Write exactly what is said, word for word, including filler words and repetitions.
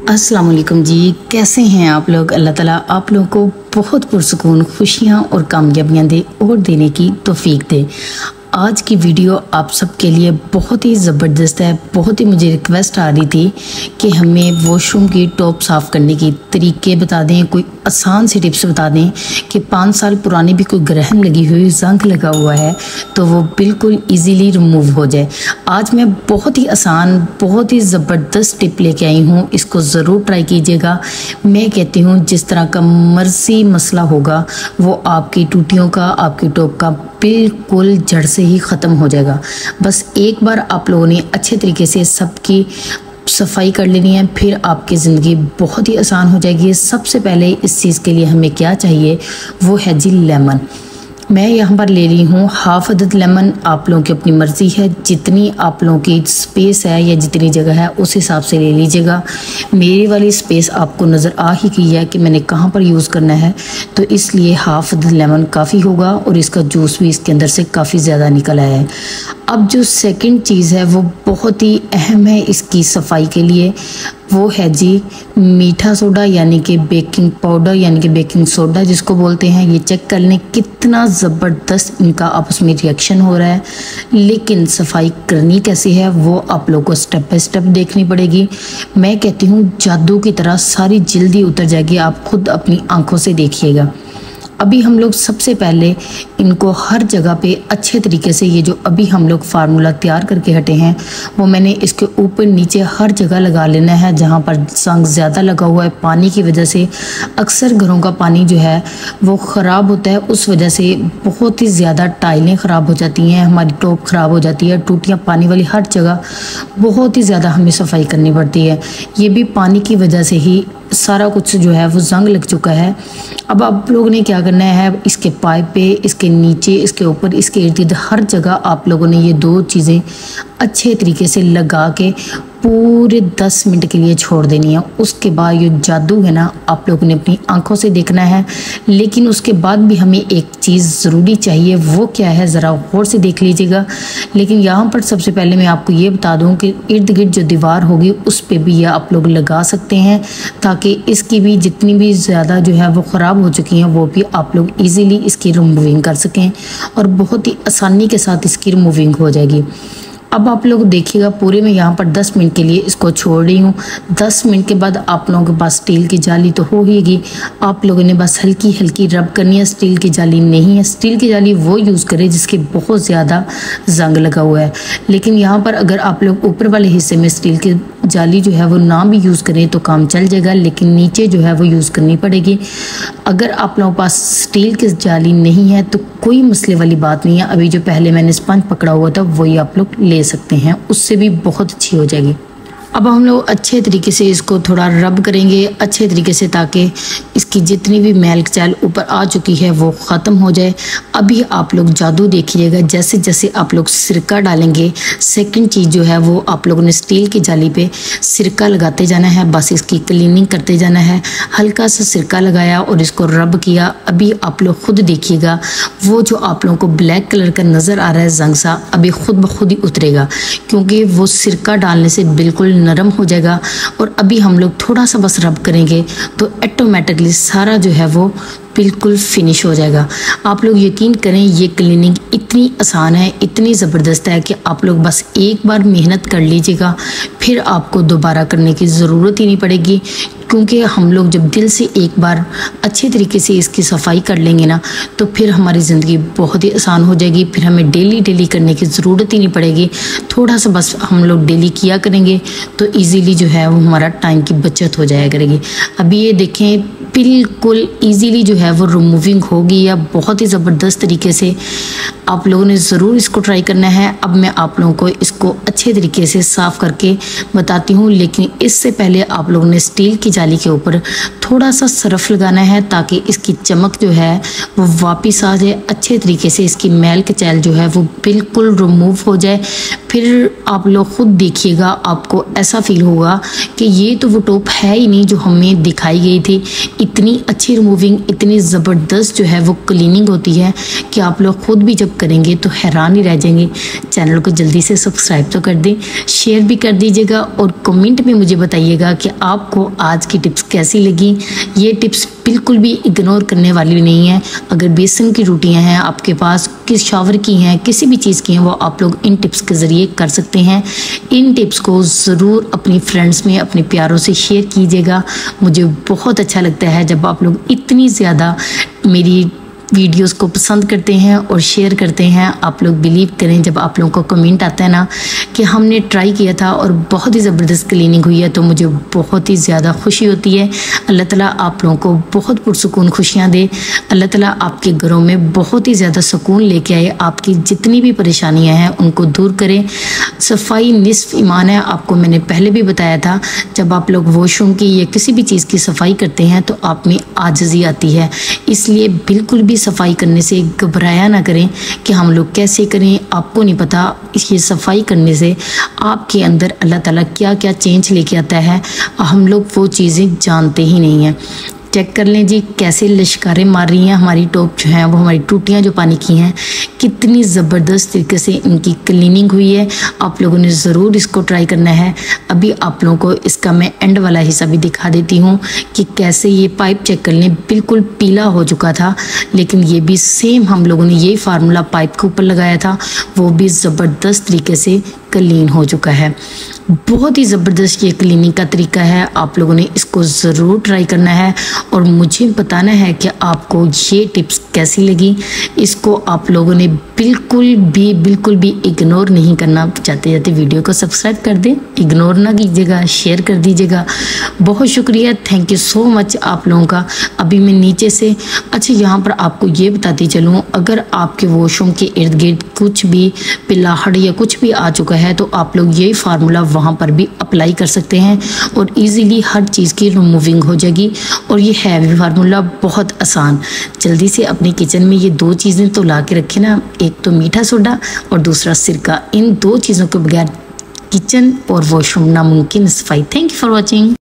अस्सलाम वालेकुम जी, कैसे हैं आप लोग। अल्लाह ताला आप लोगों को बहुत पुरसुकून खुशियाँ और कामयाबियाँ दे और देने की तौफीक दे। आज की वीडियो आप सबके लिए बहुत ही ज़बरदस्त है। बहुत ही मुझे रिक्वेस्ट आ रही थी कि हमें वॉशरूम की टॉप साफ़ करने की तरीके बता दें, कोई आसान सी टिप्स बता दें कि पाँच साल पुरानी भी कोई ग्रहण लगी हुई जंग लगा हुआ है तो वो बिल्कुल इजीली रिमूव हो जाए। आज मैं बहुत ही आसान बहुत ही ज़बरदस्त टिप लेके आई हूँ, इसको ज़रूर ट्राई कीजिएगा। मैं कहती हूँ जिस तरह का मर्जी मसला होगा वो आपकी टूटियों का आपकी टॉप का बिल्कुल जड़ से ही ख़त्म हो जाएगा। बस एक बार आप लोगों ने अच्छे तरीके से सबकी सफाई कर लेनी है, फिर आपकी ज़िंदगी बहुत ही आसान हो जाएगी। सबसे पहले इस चीज़ के लिए हमें क्या चाहिए वो है जी लेमन। मैं यहाँ पर ले रही हूँ हाफ अदद लेमन। आप लोगों की अपनी मर्ज़ी है, जितनी आप लोगों की स्पेस है या जितनी जगह है उस हिसाब से ले लीजिएगा। मेरी वाली स्पेस आपको नज़र आ ही गई है कि मैंने कहाँ पर यूज़ करना है, तो इसलिए हाफ अदद लेमन काफ़ी होगा और इसका जूस भी इसके अंदर से काफ़ी ज़्यादा निकल आया है। अब जो सेकंड चीज़ है वो बहुत ही अहम है इसकी सफाई के लिए, वो है जी मीठा सोडा यानी कि बेकिंग पाउडर यानी कि बेकिंग सोडा जिसको बोलते हैं। ये चेक कर लें कितना ज़बरदस्त इनका आपस में रिएक्शन हो रहा है, लेकिन सफाई करनी कैसी है वो आप लोगों को स्टेप बाय स्टेप देखनी पड़ेगी। मैं कहती हूँ जादू की तरह सारी जल्दी उतर जाएगी, आप खुद अपनी आंखों से देखिएगा। अभी हम लोग सबसे पहले इनको हर जगह पे अच्छे तरीके से, ये जो अभी हम लोग फार्मूला तैयार करके हटे हैं वो मैंने इसके ऊपर नीचे हर जगह लगा लेना है जहाँ पर जंग ज़्यादा लगा हुआ है। पानी की वजह से अक्सर घरों का पानी जो है वो ख़राब होता है, उस वजह से बहुत ही ज़्यादा टाइलें ख़राब हो जाती हैं, हमारी टॉप ख़राब हो जाती है, टूटियाँ पानी वाली हर जगह बहुत ही ज़्यादा हमें सफाई करनी पड़ती है। ये भी पानी की वजह से ही सारा कुछ जो है वो जंग लग चुका है। अब आप लोगों ने क्या करना है, इसके पाइप पे, इसके नीचे, इसके ऊपर, इसके इर्द गिर्द हर जगह आप लोगों ने ये दो चीज़ें अच्छे तरीके से लगा के पूरे दस मिनट के लिए छोड़ देनी है। उसके बाद ये जादू है ना आप लोगों ने अपनी आंखों से देखना है। लेकिन उसके बाद भी हमें एक चीज़ ज़रूरी चाहिए, वो क्या है ज़रा गौर से देख लीजिएगा। लेकिन यहाँ पर सबसे पहले मैं आपको ये बता दूँ कि इर्द गिर्द जो दीवार होगी उस पर भी यह आप लोग लगा सकते हैं, ताकि इसकी भी जितनी भी ज़्यादा जो है वो ख़राब हो चुकी हैं वो भी आप लोग ईज़िली इसकी रिमूविंग कर सकें और बहुत ही आसानी के साथ इसकी रिमूविंग हो जाएगी। अब आप लोग देखिएगा पूरे में यहाँ पर दस मिनट के लिए इसको छोड़ रही हूँ। दस मिनट के बाद आप लोगों के पास स्टील की जाली तो हो ही गई, आप लोगों ने बस हल्की हल्की रब करनी है। स्टील की जाली नहीं है, स्टील की जाली वो यूज़ करें जिसके बहुत ज़्यादा जंग लगा हुआ है। लेकिन यहाँ पर अगर आप लोग ऊपर वाले हिस्से में स्टील की जाली जो है वो ना भी यूज़ करें तो काम चल जाएगा, लेकिन नीचे जो है वो यूज़ करनी पड़ेगी। अगर आप लोगों के पास स्टील की जाली नहीं है तो कोई मसले वाली बात नहीं है। अभी जो पहले मैंने स्पंज पकड़ा हुआ था वही आप लोग ले सकते हैं, उससे भी बहुत अच्छी हो जाएगी। अब हम लोग अच्छे तरीके से इसको थोड़ा रब करेंगे अच्छे तरीके से, ताकि इसकी जितनी भी मैल चाल ऊपर आ चुकी है वो ख़त्म हो जाए। अभी आप लोग जादू देखिएगा, जैसे जैसे आप लोग सिरका डालेंगे, सेकंड चीज़ जो है वो आप लोगों ने स्टील की जाली पे सिरका लगाते जाना है, बस इसकी क्लीनिंग करते जाना है। हल्का सा सिरका लगाया और इसको रब किया। अभी आप लोग खुद देखिएगा वो जो आप लोगों को ब्लैक कलर का नज़र आ रहा है जंग सा, अभी खुद ब खुद ही उतरेगा, क्योंकि वो सिरका डालने से बिल्कुल नरम हो जाएगा। और अभी हम लोग थोड़ा सा बस रब करेंगे तो ऑटोमेटिकली सारा जो है वो बिल्कुल फिनिश हो जाएगा। आप लोग यकीन करें ये क्लीनिंग इतनी आसान है, इतनी ज़बरदस्त है कि आप लोग बस एक बार मेहनत कर लीजिएगा, फिर आपको दोबारा करने की ज़रूरत ही नहीं पड़ेगी। क्योंकि हम लोग जब दिल से एक बार अच्छे तरीके से इसकी सफाई कर लेंगे ना तो फिर हमारी ज़िंदगी बहुत ही आसान हो जाएगी। फिर हमें डेली डेली करने की ज़रूरत ही नहीं पड़ेगी, थोड़ा सा बस हम लोग डेली किया करेंगे तो इजीली जो है वो हमारा टाइम की बचत हो जाया करेगी। अभी ये देखें बिल्कुल इजीली जो है वो रिमूविंग होगी या बहुत ही ज़बरदस्त तरीके से। आप लोगों ने ज़रूर इसको ट्राई करना है। अब मैं आप लोगों को इसको अच्छे तरीके से साफ़ करके बताती हूँ, लेकिन इससे पहले आप लोगों ने स्टील की जाली के ऊपर थोड़ा सा सरफ लगाना है ताकि इसकी चमक जो है वो वापस आ जाए, अच्छे तरीके से इसकी मैल कचैल जो है वो बिल्कुल रिमूव हो जाए। फिर आप लोग खुद देखिएगा, आपको ऐसा फील होगा कि ये तो वो टॉप है ही नहीं जो हमें दिखाई गई थी। इतनी अच्छी रिमूविंग, इतनी ज़बरदस्त जो है वो क्लीनिंग होती है कि आप लोग खुद भी जब करेंगे तो हैरान ही रह जाएंगे। चैनल को जल्दी से सब्सक्राइब तो कर दें, शेयर भी कर दीजिएगा और कमेंट में मुझे बताइएगा कि आपको आज की टिप्स कैसी लगी। ये टिप्स बिल्कुल भी इग्नोर करने वाली नहीं है। अगर बेसन की रोटियां हैं आपके पास, किस शावर की हैं, किसी भी चीज़ की हैं, वो आप लोग इन टिप्स के ज़रिए कर सकते हैं। इन टिप्स को ज़रूर अपनी फ्रेंड्स में, अपने प्यारों से शेयर कीजिएगा। मुझे बहुत अच्छा लगता है जब आप लोग इतनी ज़्यादा मेरी वीडियोस को पसंद करते हैं और शेयर करते हैं। आप लोग बिलीव करें, जब आप लोगों को कमेंट आता है ना कि हमने ट्राई किया था और बहुत ही ज़बरदस्त क्लीनिंग हुई है, तो मुझे बहुत ही ज़्यादा खुशी होती है। अल्लाह ताला आप लोगों को बहुत पुरसुकून खुशियाँ दे। अल्लाह ताला आपके घरों में बहुत ही ज़्यादा सुकून लेके आए, आपकी जितनी भी परेशानियाँ हैं उनको दूर करें। सफाई निस्फ ईमान है, आपको मैंने पहले भी बताया था। जब आप लोग वॉशरूम की या किसी भी चीज़ की सफाई करते हैं तो आप में आजिज़ी आती है, इसलिए बिल्कुल भी सफाई करने से घबराया ना करें कि हम लोग कैसे करें। आपको नहीं पता ये सफाई करने से आपके अंदर अल्लाह ताला क्या क्या चेंज लेके आता है, हम लोग वो चीज़ें जानते ही नहीं हैं। चेक कर लें जी कैसे लश्कारें मार रही हैं हमारी टॉप जो हैं, वो हमारी टूटियाँ जो पानी की हैं, कितनी ज़बरदस्त तरीके से इनकी क्लीनिंग हुई है। आप लोगों ने ज़रूर इसको ट्राई करना है। अभी आप लोगों को इसका मैं एंड वाला हिस्सा भी दिखा देती हूँ कि कैसे ये पाइप चेक कर लें, बिल्कुल पीला हो चुका था, लेकिन ये भी सेम हम लोगों ने यही फार्मूला पाइप के ऊपर लगाया था, वो भी ज़बरदस्त तरीके से क्लीन हो चुका है। बहुत ही ज़बरदस्त ये क्लीनिंग का तरीका है, आप लोगों ने इसको ज़रूर ट्राई करना है और मुझे बताना है कि आपको ये टिप्स कैसी लगी। इसको आप लोगों ने बिल्कुल भी बिल्कुल भी इग्नोर नहीं करना। जाते जाते वीडियो को सब्सक्राइब कर दें, इग्नोर ना कीजिएगा, शेयर कर दीजिएगा। बहुत शुक्रिया, थैंक यू सो मच आप लोगों का। अभी मैं नीचे से, अच्छा यहाँ पर आपको ये बताती चलूँ, अगर आपके वॉशरूम के इर्द गिर्द कुछ भी पिलाहड़ या कुछ भी आ चुका है तो आप लोग यही फार्मूला वहाँ पर भी अप्लाई कर सकते हैं और इजीली हर चीज़ की रिमूविंग हो जाएगी। और ये है भी फार्मूला बहुत आसान। जल्दी से अपने किचन में ये दो चीज़ें तो ला के रखें ना, एक तो मीठा सोडा और दूसरा सिरका। इन दो चीज़ों के बगैर किचन और वॉशरूम नामुमकिन सफाई। Thank you for watching.